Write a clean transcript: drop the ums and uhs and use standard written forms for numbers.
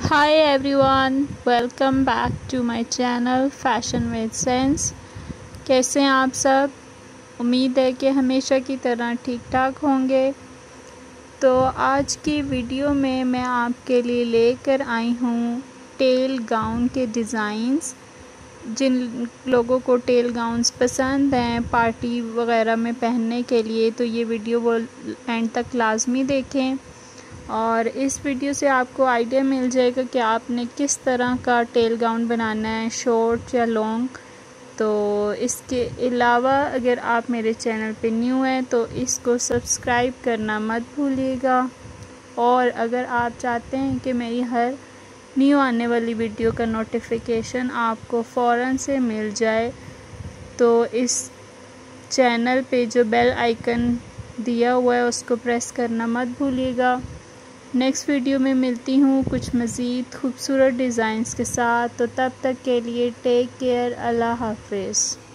Hi everyone, welcome back to my channel Fashion with Sense। कैसे हैं आप सब? उम्मीद है कि हमेशा की तरह ठीक ठाक होंगे। तो आज की वीडियो में मैं आपके लिए लेकर आई हूँ टेल गाउन के डिज़ाइंस। जिन लोगों को टेल गाउन्स पसंद हैं पार्टी वगैरह में पहनने के लिए, तो ये वीडियो वो एंड तक लाजमी देखें। और इस वीडियो से आपको आइडिया मिल जाएगा कि आपने किस तरह का टेल गाउन बनाना है, शॉर्ट या लॉन्ग। तो इसके अलावा अगर आप मेरे चैनल पे न्यू हैं तो इसको सब्सक्राइब करना मत भूलिएगा। और अगर आप चाहते हैं कि मेरी हर न्यू आने वाली वीडियो का नोटिफिकेशन आपको फ़ौरन से मिल जाए, तो इस चैनल पे जो बेल आइकन दिया हुआ है उसको प्रेस करना मत भूलिएगा। नेक्स्ट वीडियो में मिलती हूँ कुछ मज़ीद खूबसूरत डिज़ाइंस के साथ। तो तब तक के लिए टेक केयर, अल्लाह हाफ़िज़।